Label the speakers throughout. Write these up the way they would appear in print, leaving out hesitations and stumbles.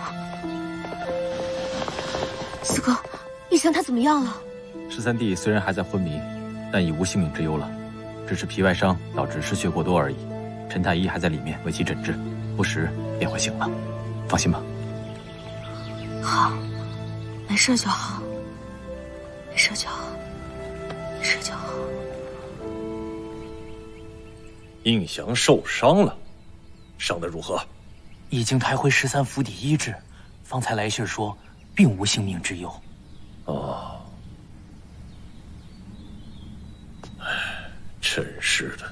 Speaker 1: 四哥，一翔他怎么样了
Speaker 2: ？13弟虽然还在昏迷，但已无性命之忧了，只是皮外伤导致失血过多而已。陈太医还在里面为其诊治，不时便会醒了。放心吧。
Speaker 1: 好，没事就好，没事就好，没事就好。
Speaker 3: 应翔受伤了，伤得如何？
Speaker 4: 已经抬回13府邸医治，方才来信说并无性命之忧。
Speaker 3: 哦，真是的。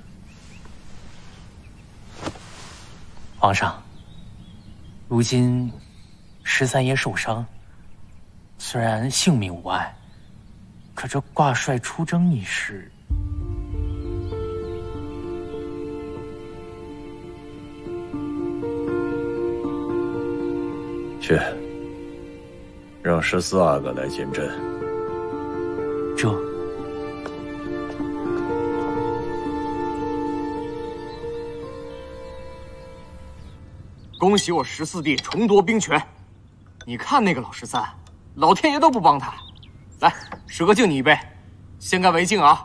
Speaker 4: 皇上，如今13爷受伤，虽然性命无碍，可这挂帅出征一事，
Speaker 3: 去，让14阿哥来见朕。
Speaker 4: 这。
Speaker 5: 恭喜我14弟重夺兵权！你看那个老13，老天爷都不帮他。来，师哥敬你一杯，先干为敬啊！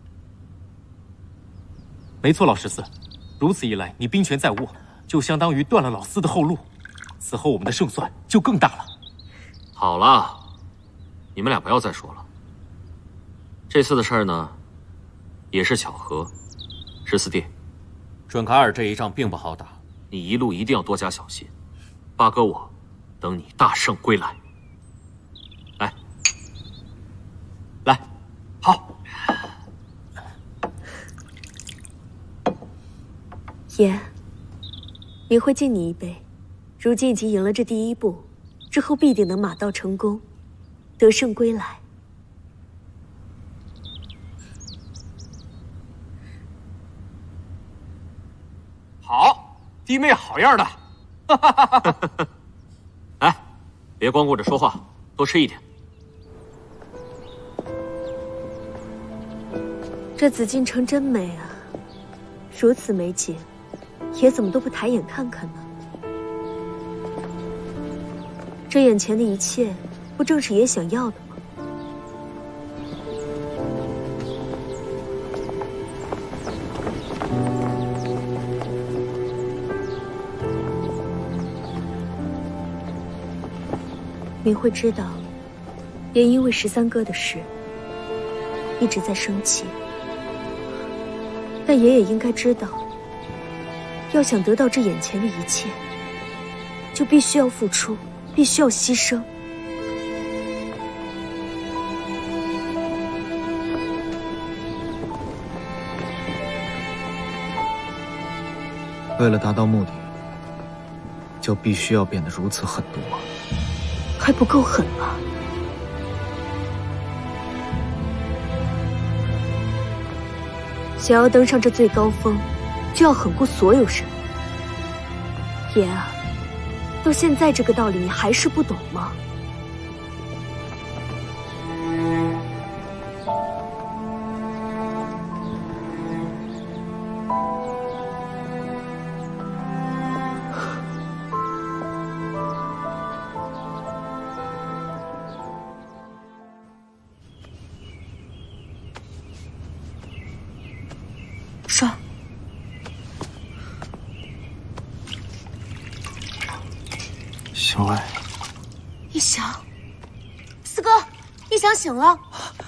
Speaker 2: 没错，老14，如此一来，你兵权在握，就相当于断了老四的后路，此后我们的胜算就更大了。
Speaker 6: 好了，你们俩不要再说了。这次的事儿呢，也是巧合。14弟，
Speaker 2: 准噶尔这一仗并不好打。
Speaker 6: 你一路一定要多加小心，八哥我等你大胜归来。来，
Speaker 5: 来，好。
Speaker 1: 爷，明会敬你一杯。如今已经赢了这第一步，之后必定能马到成功，得胜归来。
Speaker 5: 好。弟妹好样的！
Speaker 6: 来，别光顾着说话，多吃一点。
Speaker 1: 这紫禁城真美啊，如此美景，爷怎么都不抬眼看看呢？这眼前的一切，不正是爷想要的吗？明会知道，爷因为13哥的事一直在生气，但爷也应该知道，要想得到这眼前的一切，就必须要付出，必须要牺牲。
Speaker 7: 为了达到目的，就必须要变得如此狠毒吗？
Speaker 1: 还不够狠吗？想要登上这最高峰，就要狠过所有人。爷啊，到现在这个道理你还是不懂吗？帅，
Speaker 7: 小薇，
Speaker 1: 一翔，四哥，一翔醒了。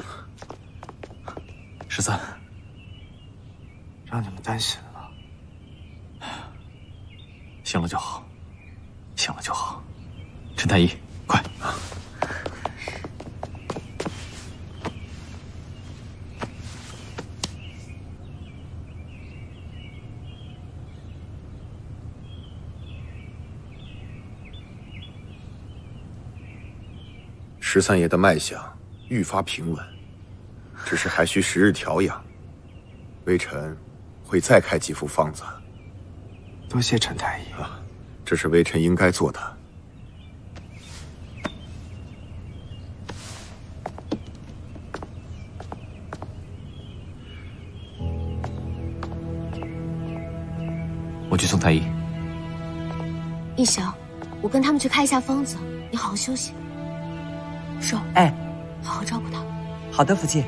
Speaker 2: 13，
Speaker 7: 让你们担心了。
Speaker 2: 醒了就好，醒了就好。陈太医，快！
Speaker 8: 13爷的脉象愈发平稳，只是还需10日调养。微臣会再开几副方子。
Speaker 7: 多谢陈太医
Speaker 8: 啊，这是微臣应该做的。
Speaker 2: 我去送太医。
Speaker 1: 一翔， 我跟他们去开一下方子，你好好休息。寿，
Speaker 9: 哎，
Speaker 1: 好好照顾他。
Speaker 9: 好的，福晋。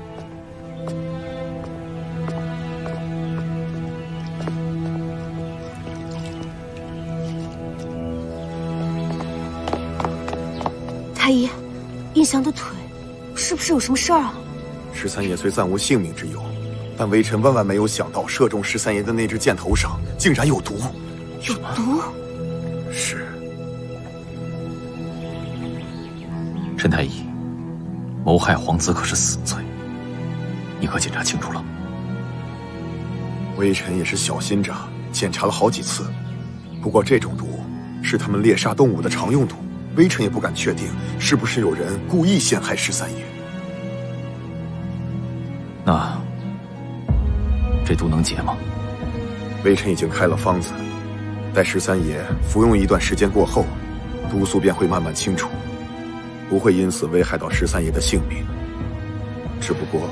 Speaker 1: 太医，印翔的腿是不是有什么事儿啊
Speaker 8: ？13爷虽暂无性命之忧，但微臣万万没有想到，射中13爷的那支箭头上竟然有毒。
Speaker 1: 有毒？
Speaker 8: 是。
Speaker 2: 陈太医，谋害皇子可是死罪，你可检查清楚了？
Speaker 8: 微臣也是小心着，检查了好几次。不过这种毒是他们猎杀动物的常用毒，微臣也不敢确定是不是有人故意陷害13爷。
Speaker 2: 那这毒能解吗？
Speaker 8: 微臣已经开了方子，待13爷服用一段时间过后，毒素便会慢慢清除，不会因此危害到13爷的性命。只不过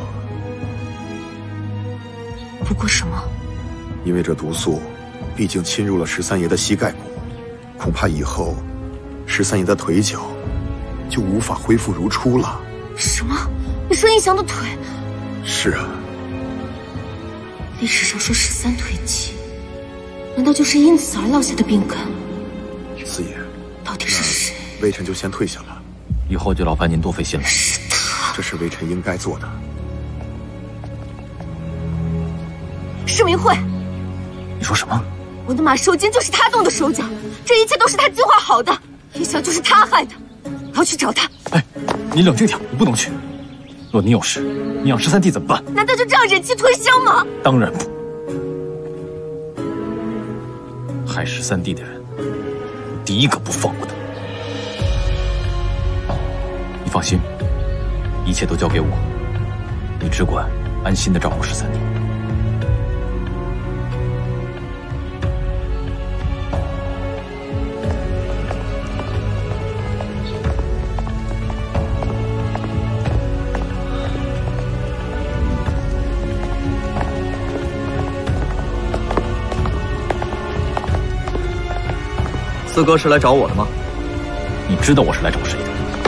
Speaker 1: 什么？
Speaker 8: 因为这毒素毕竟侵入了13爷的膝盖骨，恐怕以后13爷的腿脚就无法恢复如初了。
Speaker 1: 什么？你说印翔的腿？
Speaker 8: 是啊。
Speaker 1: 历史上说13腿疾，难道就是因此而落下的病根？
Speaker 8: 四爷，
Speaker 1: 到底是谁？
Speaker 8: 微臣就先退下了。
Speaker 2: 以后就劳烦您多费心了。
Speaker 1: 是他，
Speaker 8: 这是微臣应该做的。
Speaker 1: 施明慧，
Speaker 2: 你说什么？
Speaker 1: 我的马寿金就是他动的手脚，这一切都是他计划好的，印翔就是他害的，我要去找他。
Speaker 2: 哎，你冷静点，你不能去。若你有事，你让13弟怎么办？
Speaker 1: 难道就这样忍气吞声吗？
Speaker 2: 当然不。害13弟的人，第一个不放过他。你放心，一切都交给我，你只管安心的照顾13弟。
Speaker 7: 四哥是来找我的吗？
Speaker 2: 你知道我是来找谁的？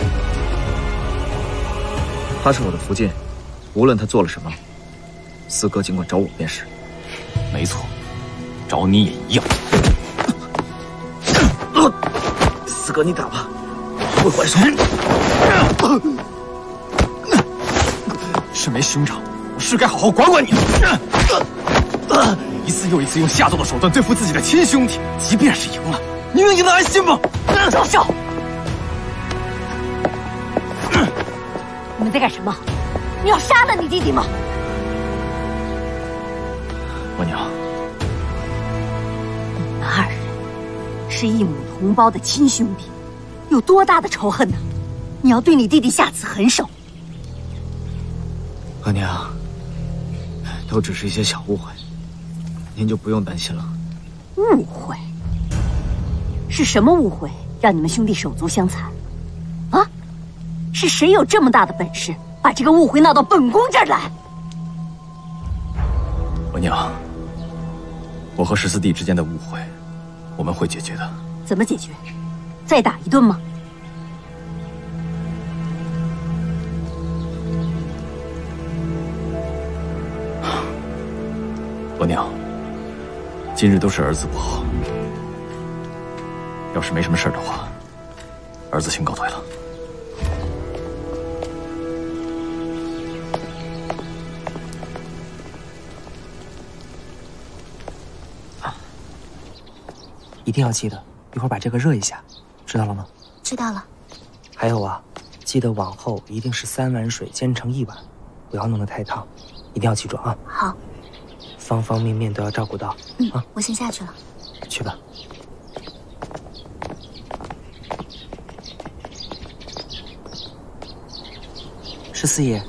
Speaker 7: 他是我的福晋，无论他做了什么，四哥尽管找我便是。
Speaker 2: 没错，找你也一样。
Speaker 7: 四哥，你打吧，不会还手。
Speaker 2: 身为兄长，我是该好好管管你。一次又一次用下作的手段对付自己的亲兄弟，即便是赢了，你能赢得安心吗？
Speaker 1: 住手！你们在干什么？你要杀了你弟弟吗？
Speaker 2: 额娘，
Speaker 1: 你们二人是一母同胞的亲兄弟，有多大的仇恨呢？你要对你弟弟下此狠手。
Speaker 7: 额娘，都只是一些小误会，您就不用担心了。
Speaker 1: 误会？是什么误会让你们兄弟手足相残？啊？是谁有这么大的本事，把这个误会闹到本宫这儿来？
Speaker 2: 额娘，我和14弟之间的误会，我们会解决的。
Speaker 1: 怎么解决？再打一顿吗？
Speaker 2: 额娘，今日都是儿子不好，要是没什么事的话，儿子请告退了。
Speaker 9: 一定要记得一会儿把这个热一下，知道了吗？
Speaker 1: 知道了。
Speaker 9: 还有啊，记得往后一定是3碗水煎成1碗，不要弄得太烫，一定要记住啊。
Speaker 1: 好。
Speaker 9: 方方面面都要照顾到。啊，
Speaker 1: 我先下去了。
Speaker 9: 去吧。14爷，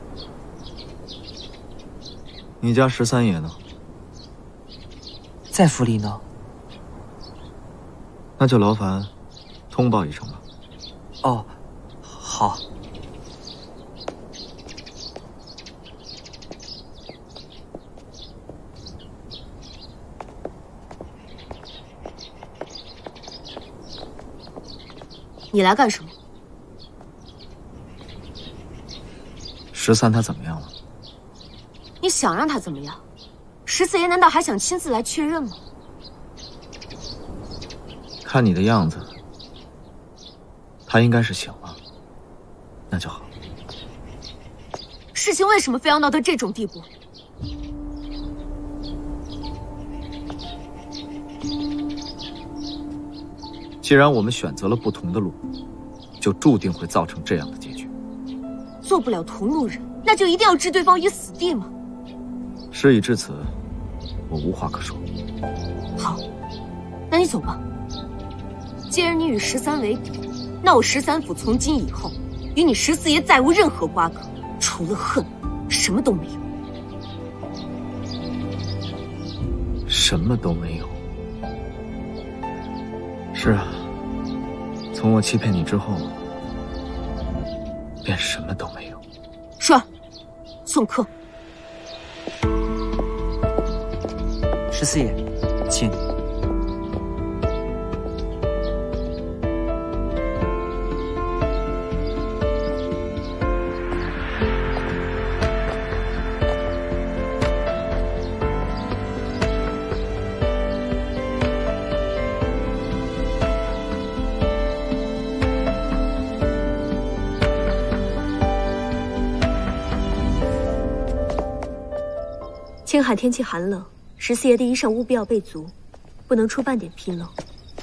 Speaker 7: 你家13爷呢？
Speaker 9: 在府里呢。
Speaker 7: 那就劳烦通报一声吧。
Speaker 9: 哦，好。
Speaker 1: 你来干什么
Speaker 7: ？13他怎么样了？
Speaker 1: 你想让他怎么样？14爷难道还想亲自来确认吗？
Speaker 7: 看你的样子，他应该是醒了。那就好。
Speaker 1: 事情为什么非要闹到这种地步？
Speaker 7: 既然我们选择了不同的路，就注定会造成这样的结局。
Speaker 1: 做不了同路人，那就一定要置对方于死地吗？
Speaker 7: 事已至此，我无话可说。
Speaker 1: 好，那你走吧。既然你与13为敌，那我13府从今以后与你14爷再无任何瓜葛，除了恨，什么都没有。
Speaker 7: 什么都没有。是啊，从我欺骗你之后，便什么都没有。
Speaker 1: 是，送客。
Speaker 9: 14爷，请。
Speaker 1: 青海天气寒冷，14爷的衣裳务必要备足，不能出半点纰漏。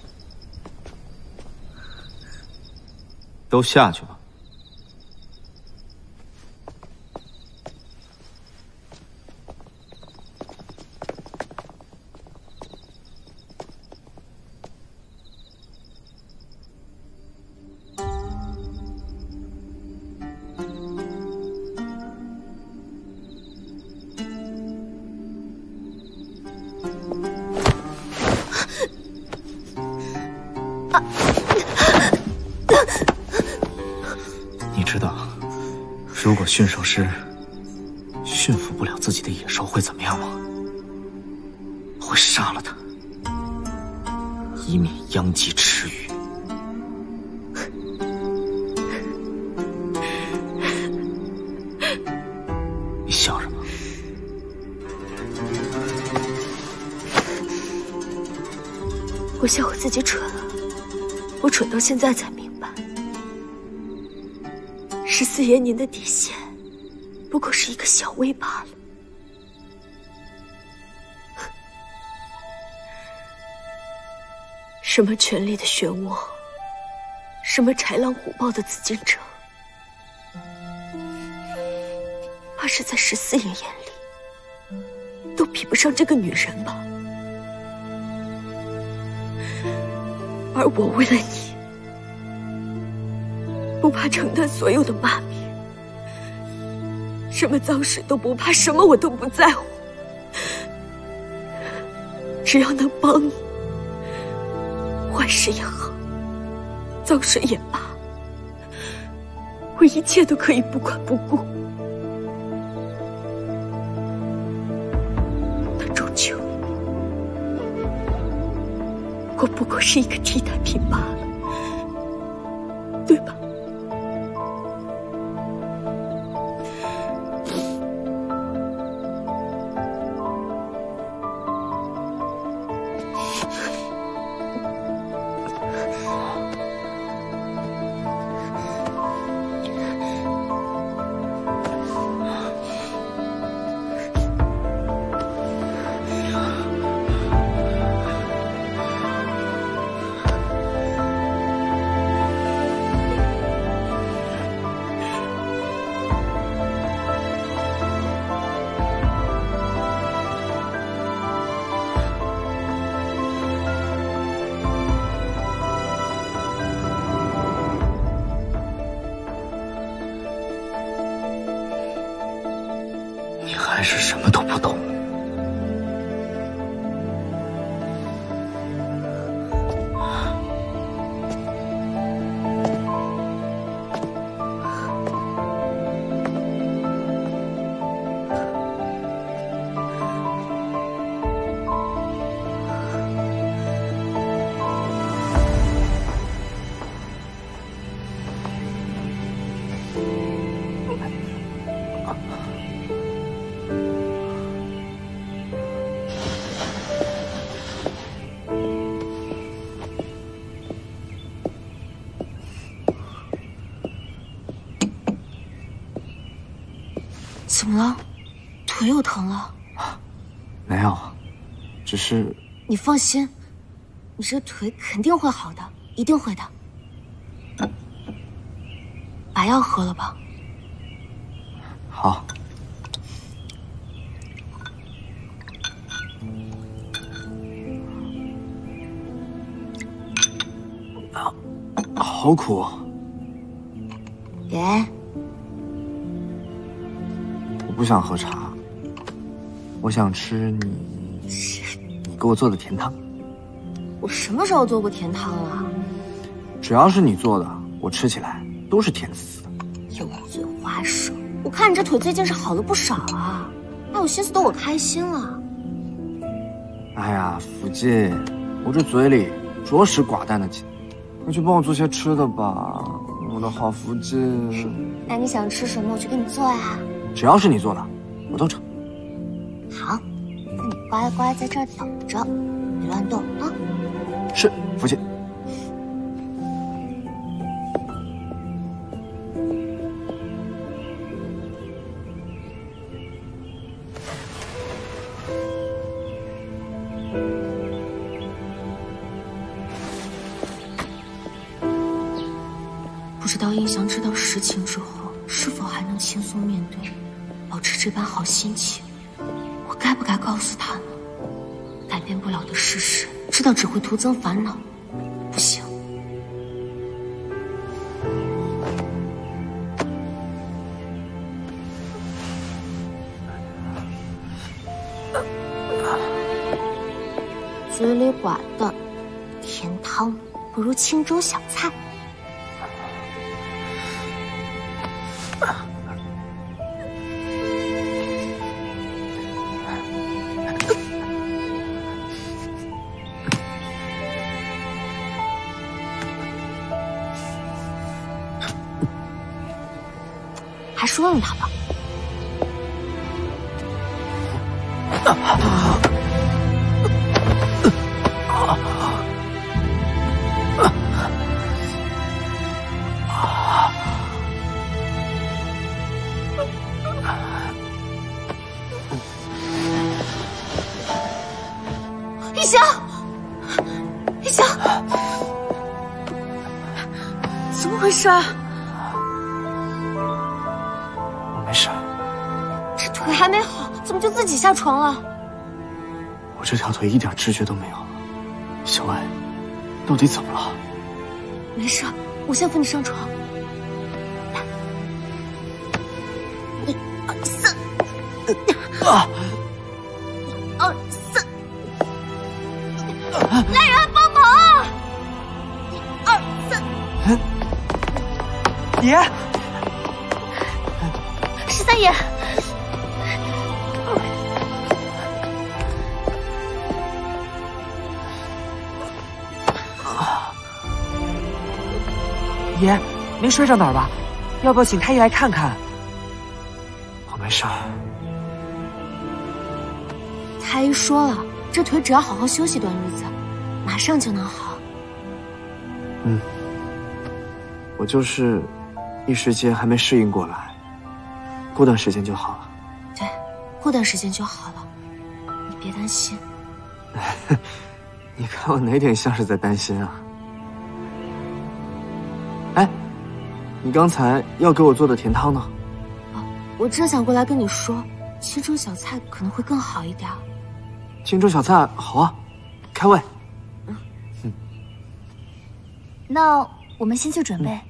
Speaker 7: 都下去吧。你知道，如果驯兽师驯服不了自己的野兽会怎么样吗？会杀了他，以免殃及池鱼。你笑什么？
Speaker 1: 我笑我自己蠢了，我蠢到现在才明白，14爷您的底线不过是一个小薇罢了。什么权力的漩涡，什么豺狼虎豹的紫禁城，怕是在14爷眼里都比不上这个女人吧。而我为了你，不怕承担所有的骂名，什么脏事都不怕，什么我都不在乎，只要能帮你，坏事也好，脏事也罢，我一切都可以不管不顾。但终究，我不过是一个替代品罢了，对吧？
Speaker 7: 你还是什么都不懂。
Speaker 1: 怎么了？腿又疼了？
Speaker 9: 没有，只是……
Speaker 1: 你放心，你这腿肯定会好的，一定会的。把药喝了吧。
Speaker 9: 好。好苦。
Speaker 1: 给。
Speaker 9: 我不想喝茶，我想吃你给我做的甜汤。
Speaker 1: 我什么时候做过甜汤了？
Speaker 9: 只要是你做的，我吃起来都是甜滋滋的。
Speaker 1: 油嘴滑舌，我看你这腿最近是好了不少啊，还有心思逗我开心了。
Speaker 9: 哎呀，福晋，我这嘴里着实寡淡的紧，快去帮我做些吃的吧，我的好福晋。
Speaker 1: 那你想吃什么，我去给你做呀。
Speaker 9: 只要是你做的，我都成。
Speaker 1: 好，那你乖乖在这儿等着，别乱动啊。
Speaker 9: 是，福晋。
Speaker 1: 不知道印象知道实情之后，是否还能轻松面对，保持这般好心情？我该不该告诉他呢？改变不了的事实，知道只会徒增烦恼，不行。嘴里寡淡，甜汤不如清粥小菜。还是问问他吧。一翔，一翔，怎么回事？
Speaker 9: 没事，
Speaker 1: 这腿还没好，怎么就自己下床了？
Speaker 9: 我这条腿一点知觉都没有了。小艾，到底怎么了？
Speaker 1: 没事，我先扶你上床。来，1、2、3，
Speaker 9: 啊
Speaker 1: ！1、2、3，来人帮忙！1、2、3，
Speaker 9: 爷。
Speaker 1: 13爷，
Speaker 9: 爷，没摔着哪儿吧？要不要请太医来看看？我没事儿。
Speaker 1: 太医说了，这腿只要好好休息段日子，马上就能好。
Speaker 9: 嗯，我就是一时间还没适应过来，过段时间就好了。
Speaker 1: 对，过段时间就好了，你别担心。
Speaker 9: 你看我哪点像是在担心啊？哎，你刚才要给我做的甜汤呢？
Speaker 1: 哦，我正想过来跟你说，清粥小菜可能会更好一点。
Speaker 9: 清粥小菜好啊，开胃。
Speaker 10: 那我们先去准备。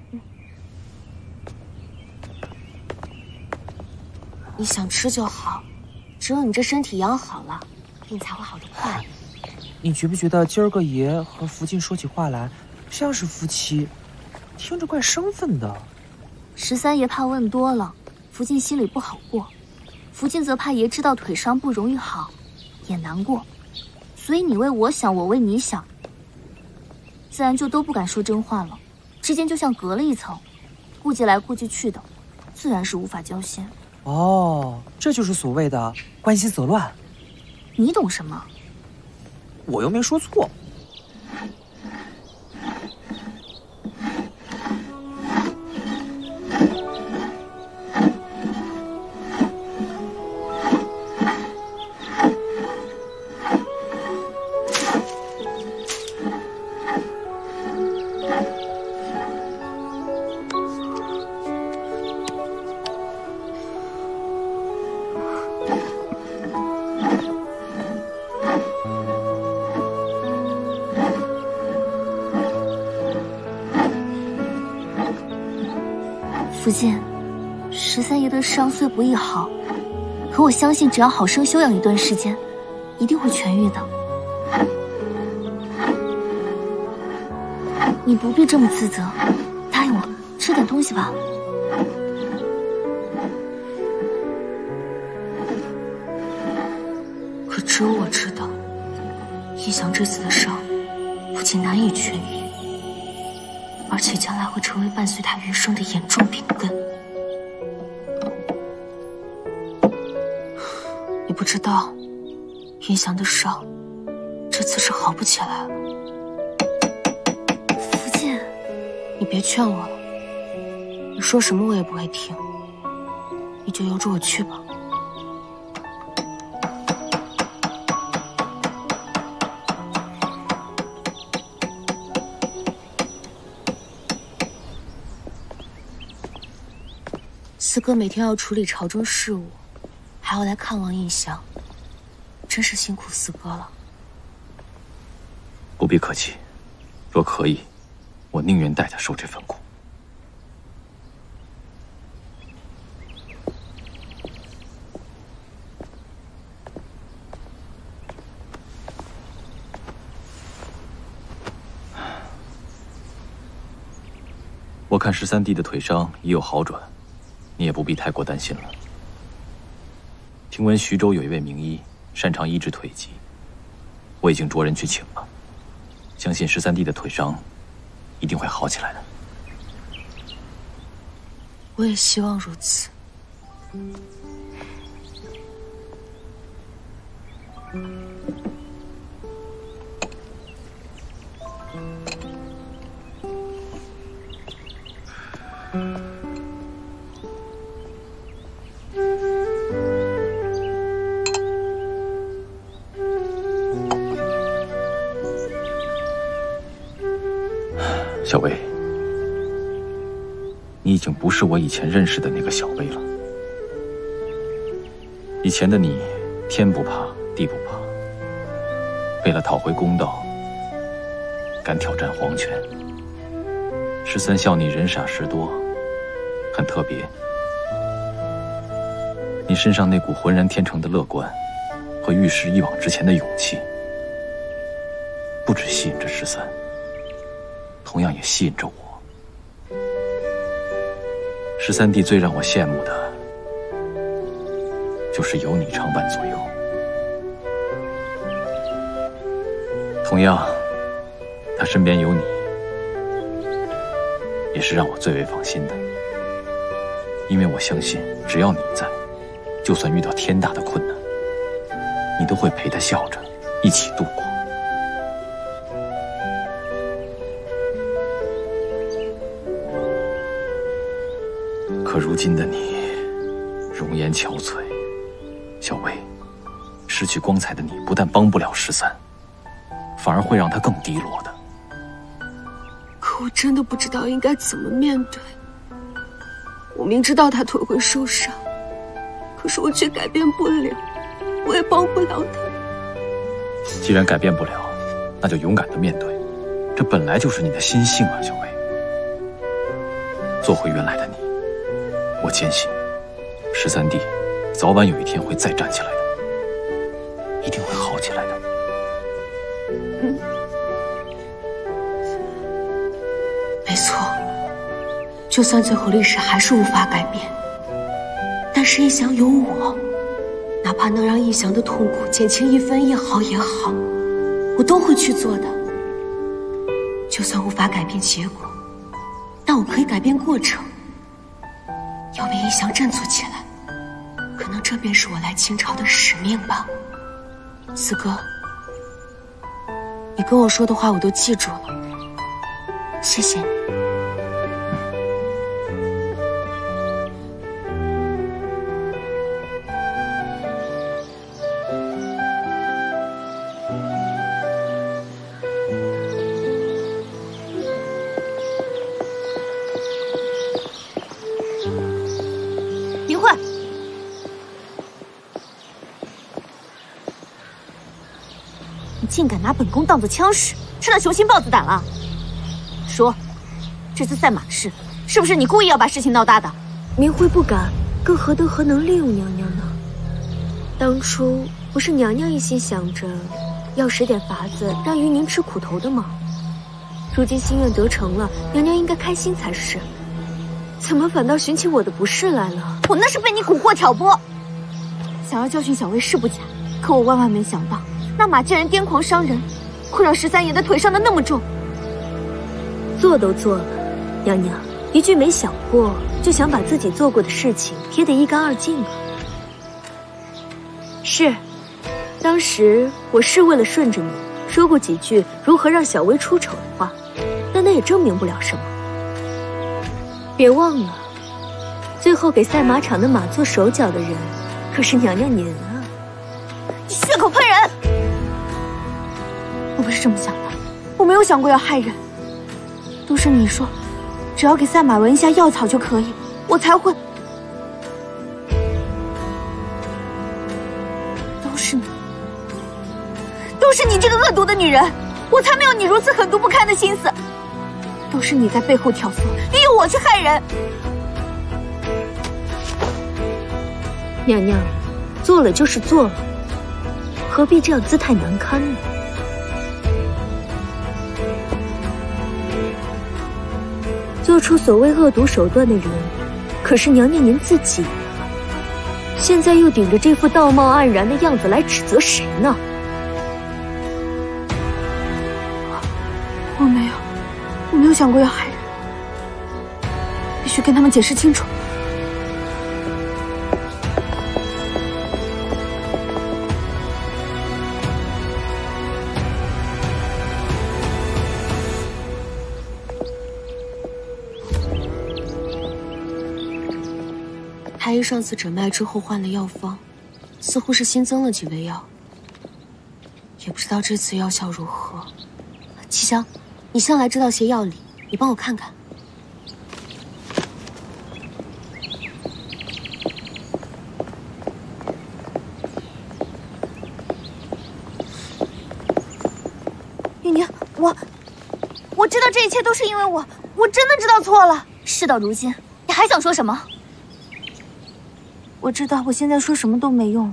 Speaker 1: 你想吃就好，只有你这身体养好了，病才会好得快。
Speaker 9: 你觉不觉得今儿个爷和福晋说起话来像是夫妻，听着怪生分的
Speaker 10: ？13爷怕问多了，福晋心里不好过；福晋则怕爷知道腿伤不容易好，也难过。所以你为我想，我为你想，自然就都不敢说真话了，之间就像隔了一层，顾忌来顾忌去的，自然是无法交心。
Speaker 9: 哦，这就是所谓的关心则乱。
Speaker 10: 你懂什么？
Speaker 9: 我又没说错。
Speaker 10: 福晋，13爷的伤虽不易好，可我相信只要好生休养一段时间，一定会痊愈的。你不必这么自责，答应我吃点东西吧。
Speaker 1: 可只有我知道，叶翔这次的伤不仅难以痊愈，而且将来会成为伴随他余生的严重病根。你不知道，叶翔的伤这次是好不起来了。
Speaker 10: 福晋，
Speaker 1: 你别劝我了，你说什么我也不会听，你就由着我去吧。四哥每天要处理朝中事务，还要来看望印翔，真是辛苦四哥了。
Speaker 2: 不必客气，若可以，我宁愿代他受这份苦。我看13弟的腿伤已有好转，你也不必太过担心了。听闻徐州有一位名医擅长医治腿疾，我已经着人去请了，相信13弟的腿伤一定会好起来的。
Speaker 1: 我也希望如此。
Speaker 2: 小薇，你已经不是我以前认识的那个小薇了。以前的你，天不怕地不怕，为了讨回公道，敢挑战皇权。13笑你人傻事多，很特别。你身上那股浑然天成的乐观和遇事一往直前的勇气，不只吸引着13，同样也吸引着我。13弟最让我羡慕的，就是有你常伴左右。同样，他身边有你，也是让我最为放心的。因为我相信，只要你在，就算遇到天大的困难，你都会陪他笑着一起度过。可如今的你，容颜憔悴，小薇，失去光彩的你不但帮不了13，反而会让他更低落的。
Speaker 1: 可我真的不知道应该怎么面对。我明知道他腿会受伤，可是我却改变不了，我也帮不了他。
Speaker 2: 既然改变不了，那就勇敢的面对，这本来就是你的心性啊，小薇。做回原来的你，我坚信，13弟早晚有一天会再站起来的，一定会好起来的。
Speaker 1: 没错，就算最后历史还是无法改变，但是印翔有我，哪怕能让印翔的痛苦减轻1分1毫也好，我都会去做的。就算无法改变结果，但我可以改变过程，要为印翔振作起来。可能这便是我来清朝的使命吧。四哥，你跟我说的话我都记住了，谢谢你。
Speaker 10: 明慧，你竟敢拿本宫当作枪使，是那雄心豹子胆了？说， 这次赛马的事，是不是你故意要把事情闹大的？
Speaker 11: 明辉不敢，更何德何能利用娘娘呢？当初不是娘娘一心想着要使点法子让于宁吃苦头的吗？如今心愿得成了，娘娘应该开心才是。怎么反倒寻起我的不是来了？
Speaker 10: 我那是被你蛊惑挑拨，想要教训小薇是不假，可我万万没想到，那马贱人癫狂伤人，会让13爷的腿伤得那么重。
Speaker 11: 做都做了，娘娘一句没想过，就想把自己做过的事情撇得一干二净啊？是，当时我是为了顺着你说过几句如何让小薇出丑的话，但那也证明不了什么。别忘了，最后给赛马场的马做手脚的人，可是娘娘您啊！
Speaker 10: 你血口喷人！我不是这么想的，我没有想过要害人。都是你说，只要给赛马闻一下药草就可以，我才会。都是你这个恶毒的女人，我才没有你如此狠毒不堪的心思。都是你在背后挑唆，利用我去害人。
Speaker 11: 娘娘，做了就是做了，何必这样姿态难堪呢？做出所谓恶毒手段的人，可是娘娘您自己啊！现在又顶着这副道貌岸然的样子来指责谁呢？
Speaker 10: 我没有想过要害人，必须跟他们解释清楚。
Speaker 1: 太医上次诊脉之后换了药方，似乎是新增了几味药，也不知道这次药效如何。七香，你向来知道些药理，你帮我看看。
Speaker 10: 玉宁，我知道这一切都是因为我真的知道错了。 事到如今，你还想说什么？我知道我现在说什么都没用了，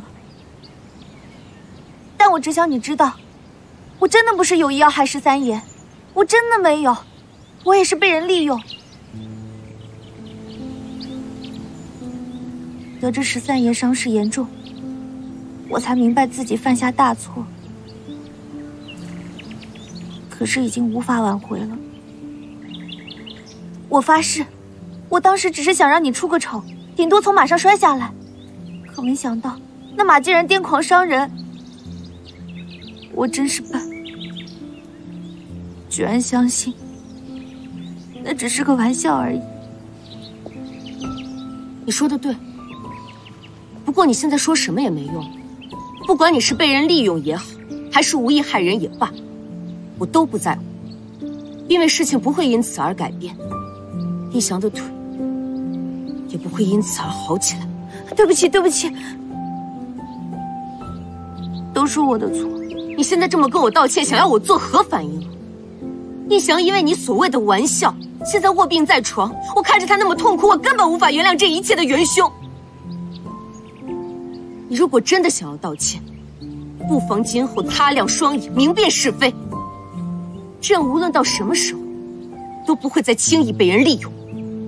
Speaker 10: 但我只想你知道，我真的不是有意要害13爷，我真的没有，我也是被人利用。得知13爷伤势严重，我才明白自己犯下大错，可是已经无法挽回了。我发誓，我当时只是想让你出个丑，顶多从马上摔下来，可没想到那马贱人癫狂伤人，我真是笨，居然相信那只是个玩笑而已。
Speaker 1: 你说的对，不过你现在说什么也没用，不管你是被人利用也好，还是无意害人也罢，我都不在乎，因为事情不会因此而改变，逸翔的腿也不会因此而好起来。
Speaker 10: 对不起，对不起，都是我的错。
Speaker 1: 你现在这么跟我道歉，想要我作何反应？逸翔因为你所谓的玩笑，现在卧病在床，我看着他那么痛苦，我根本无法原谅这一切的元凶。你如果真的想要道歉，不妨今后擦亮双眼，明辨是非，这样无论到什么时候，都不会再轻易被人利用。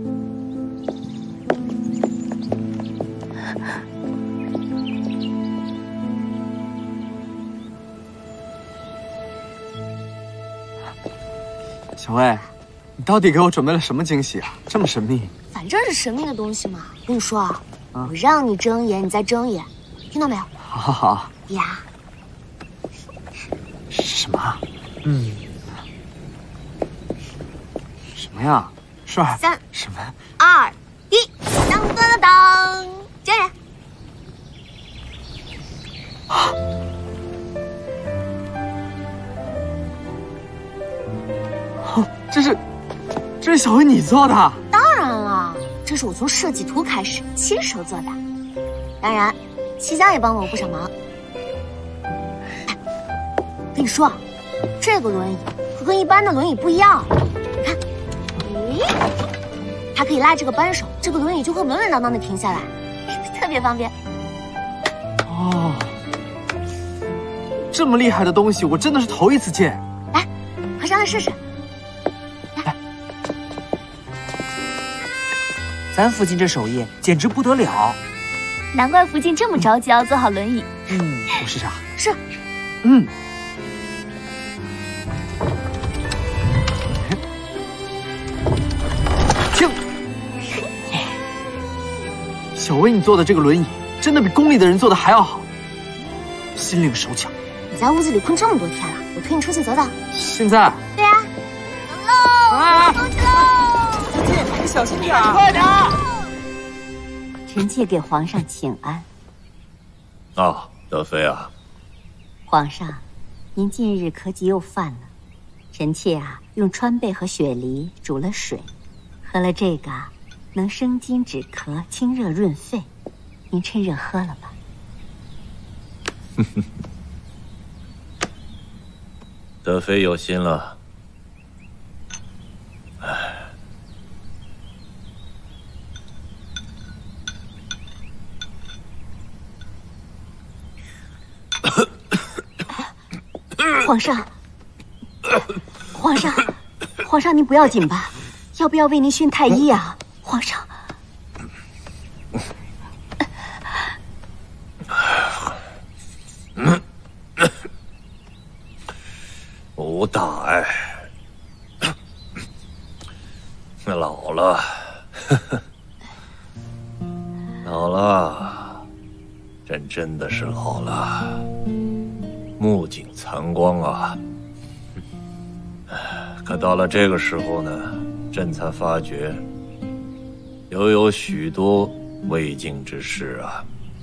Speaker 9: 小薇，你到底给我准备了什么惊喜啊？这么神秘。
Speaker 1: 反正是神秘的东西嘛。跟你说啊，我让你睁眼，你再睁眼，听到没有？
Speaker 9: 好好好。
Speaker 1: 呀。
Speaker 9: 什么？什么呀？帅。
Speaker 10: 3、
Speaker 9: 什么
Speaker 10: 2、1，当当当当，睁眼。
Speaker 9: 啊！这是小薇你做的？
Speaker 1: 当然了，这是我从设计图开始亲手做的，当然，七香也帮了我不少忙。哎，跟你说啊，这个轮椅可跟一般的轮椅不一样，你看，咦， 还可以拉这个扳手，这个轮椅就会稳稳当当的停下来，特别方便。
Speaker 9: 哦，这么厉害的东西，我真的是头一次见。
Speaker 1: 来，快上来试试。
Speaker 4: 来，咱福晋这手艺简直不得了。
Speaker 10: 难怪福晋这么着急要坐好轮椅。
Speaker 9: 董事长
Speaker 1: 是。
Speaker 9: 停！小薇，你坐的这个轮椅真的比宫里的人做的还要好，心灵手巧。
Speaker 1: 你在屋子里困这么多天了，我推你出去走走。
Speaker 9: 现在？
Speaker 1: 对呀。走喽！出去喽！
Speaker 4: 你小心点，
Speaker 9: 快点！
Speaker 12: 臣妾给皇上请安。
Speaker 3: 啊，德妃啊，
Speaker 12: 皇上，您近日咳疾又犯了，臣妾用川贝和雪梨煮了水，喝了这个能生津止咳、清热润肺，您趁热喝了吧。
Speaker 3: 德妃有心了。
Speaker 12: 皇上，皇上，您不要紧吧？要不要为您熏太医啊？皇上，
Speaker 3: 无大碍，老了，老了，真的是老了。目景残光啊！可到了这个时候呢，朕才发觉，犹有许多未尽之事啊。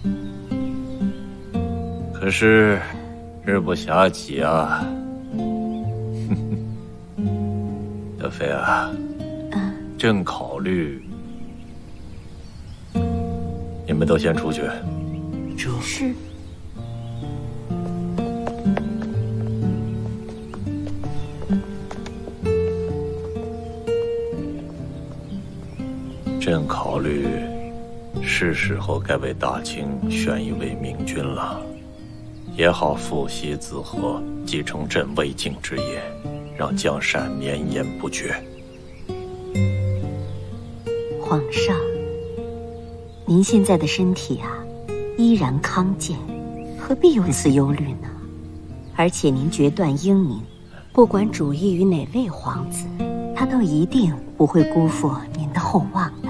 Speaker 3: 可是日不暇己啊。德妃啊，朕考虑，你们都先出去。
Speaker 12: 这是。
Speaker 3: 朕考虑，是时候该为大清选一位明君了，也好父系子和，继承朕未竟之业，让江山绵延不绝。
Speaker 12: 皇上，您现在的身体依然康健，何必有此忧虑呢？而且您决断英明，不管主意于哪位皇子，他都一定不会辜负您的厚望的。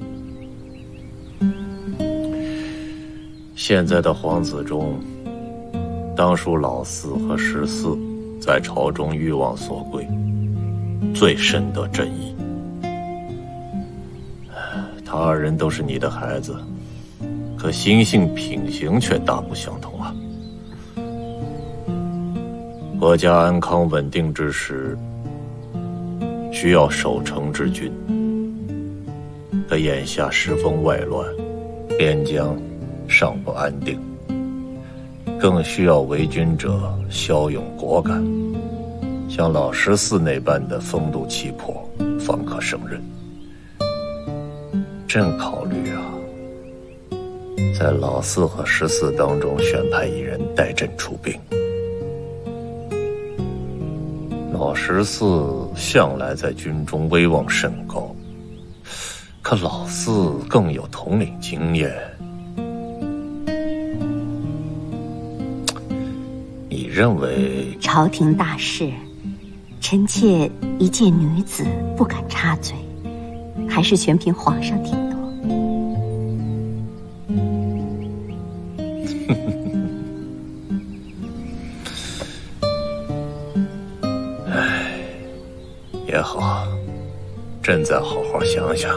Speaker 3: 现在的皇子中，当属老四和14在朝中欲望所归，最深得朕意。他二人都是你的孩子，可心性品行却大不相同啊。国家安康稳定之时，需要守城之君，可眼下时风外乱，边疆尚不安定，更需要为君者骁勇果敢，像老14那般的风度气魄，方可胜任。朕考虑在老4和14当中选派一人代朕出兵。老14向来在军中威望甚高，可老4更有统领经验。你认为？
Speaker 12: 朝廷大事，臣妾一介女子不敢插嘴，还是全凭皇上听懂。
Speaker 3: 也好，朕再好好想想。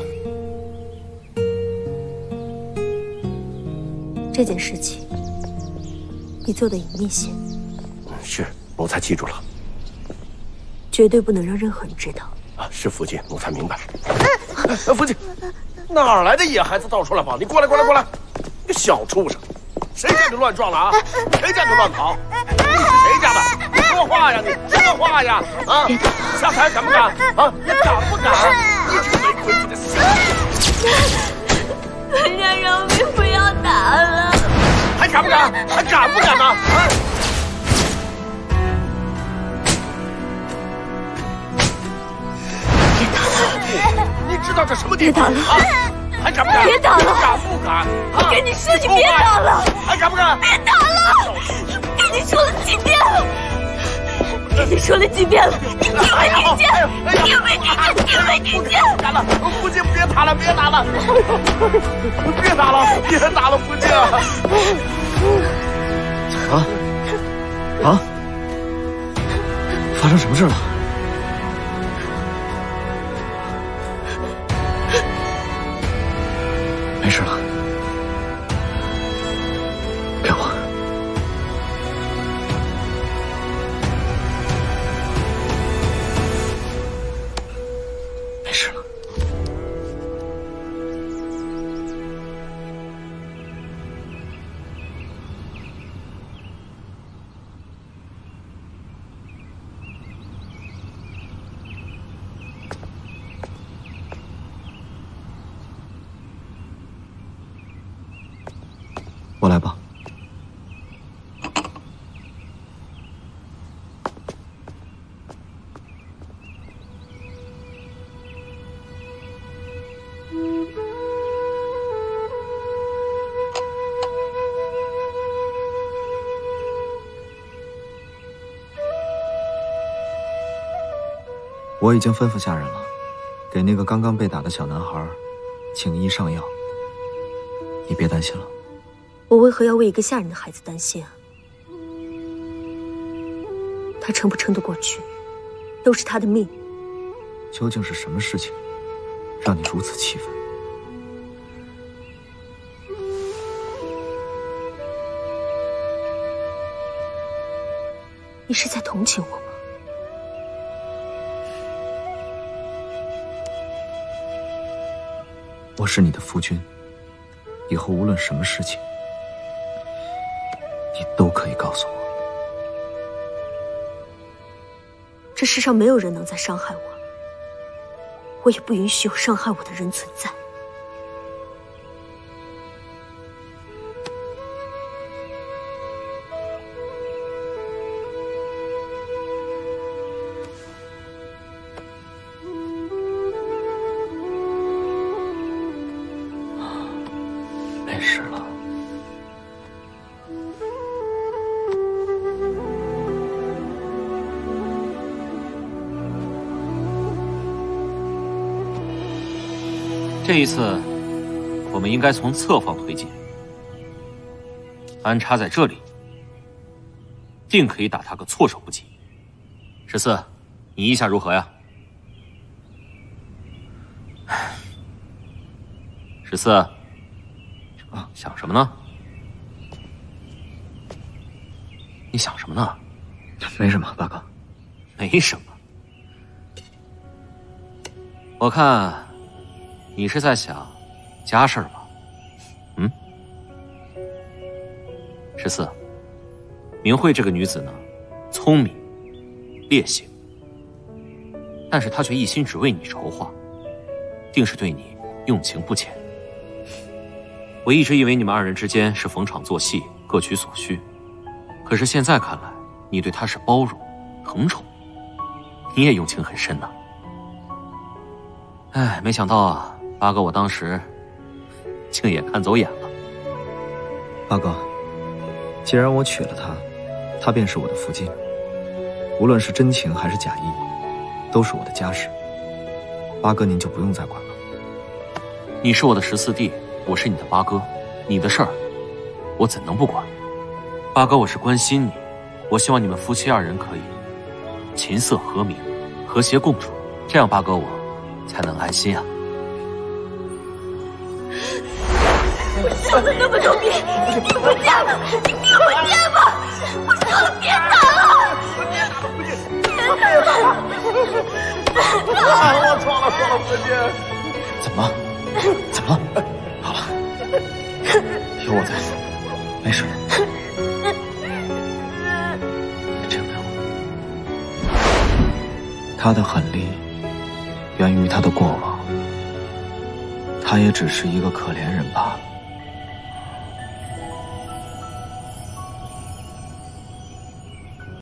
Speaker 11: 这件事情，你做的隐秘些。
Speaker 13: 是，奴才记住了。
Speaker 11: 绝对不能让任何人知道。
Speaker 13: 啊，是福晋，奴才明白。福晋，哪来的野孩子到处乱跑？你过来，过来，过来！你个小畜生，谁叫你乱撞了啊？谁叫你乱跑？你是谁家的？说话呀你！说话呀！啊！下台敢不敢？啊！你敢不敢？你回去的死！
Speaker 11: 人家饶命，不要打了！
Speaker 13: 还敢不敢？还敢不敢呢？啊！
Speaker 11: 别打了！
Speaker 13: 你知道这什么地方？别打了！啊！还敢不敢？
Speaker 11: 别打了！
Speaker 13: 敢不敢？
Speaker 11: 我跟你说，你别打了！
Speaker 13: 还敢不敢？
Speaker 11: 别打了！跟你说了几遍了？跟你说了几遍了？你听没听见？听没听见？听没听见？
Speaker 13: 打了！福晋，别打了！别打了！别打了！别打了，福晋！
Speaker 7: 啊！发生什么事了？没事了，给我。没事了。我来吧。我已经吩咐下人了，给那个刚刚被打的小男孩请医上药。你别担心了。
Speaker 11: 我为何要为一个下人的孩子担心啊？他撑不撑得过去，都是他的命。
Speaker 7: 究竟是什么事情，让你如此气愤？
Speaker 11: 你是在同情我吗？
Speaker 7: 我是你的夫君，以后无论什么事情，你都可以告诉我。
Speaker 11: 这世上没有人能再伤害我了，我也不允许有伤害我的人存在。
Speaker 7: 没事了。
Speaker 6: 这一次，我们应该从侧方推进，安插在这里，定可以打他个措手不及。14，你意下如何呀？14，想什么呢？你想什么呢？
Speaker 7: 没什么，八哥。
Speaker 6: 没什么。我看你是在想家事儿吧？14，明慧这个女子呢，聪明、烈性，但是她却一心只为你筹划，定是对你用情不浅。我一直以为你们二人之间是逢场作戏，各取所需，可是现在看来，你对她是包容、疼宠，你也用情很深呐。哎，没想到啊，八哥，我当时竟也看走眼了。
Speaker 7: 八哥，既然我娶了她，她便是我的福晋，无论是真情还是假意，都是我的家事。八哥您就不用再管了。
Speaker 6: 你是我的14弟，我是你的八哥，你的事儿我怎能不管？八哥，我是关心你，我希望你们夫妻二人可以琴瑟和鸣，和谐共处，这样八哥我才能安心啊。
Speaker 11: 我说了那么多遍，你听不见了，你听不见吗？我说了别打了，别打了，
Speaker 13: 我错了，福晋。
Speaker 7: 怎么了？怎么了？好了，有我在，没事。这样他的狠戾源于他的过往， 他也只是一个可怜人罢了。